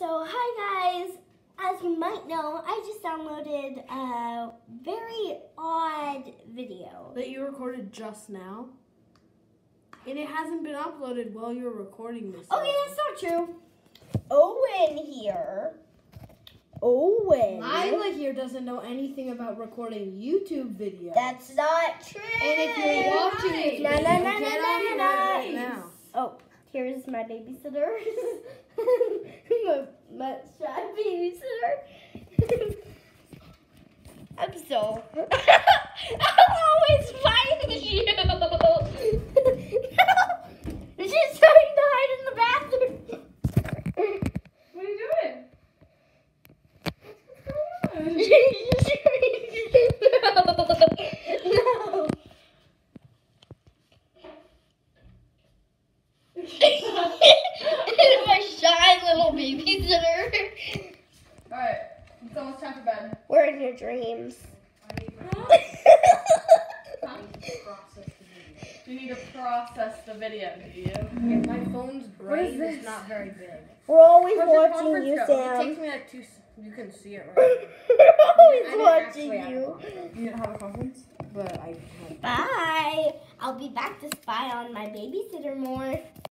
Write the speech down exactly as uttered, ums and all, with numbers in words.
So, hi guys. As you might know, I just downloaded a very odd video. That you recorded just now? And it hasn't been uploaded while you're recording this. Okay, that's not true. Owen here. Owen. Lila here doesn't know anything about recording YouTube videos. That's not true. And if you're watching it, no, no, no, get no, on no, here no. right now. Oh, here's my babysitter. my, my shy babysitter. I'm so. I'm always fighting you. She's trying to hide in the bathroom. What are you doing? no. No. My shy little babysitter. Alright, it's almost time for bed. We're in your dreams. Huh? You need to process the video, do you? Yeah, my phone's brain is this? not very big. We're always How's your watching conference you, go? It Sam. takes me like two. s- You can see it right. We're always I didn't watching actually have a you. conference, You didn't have a conference? but I. Bye. I'll be back to spy on my babysitter more.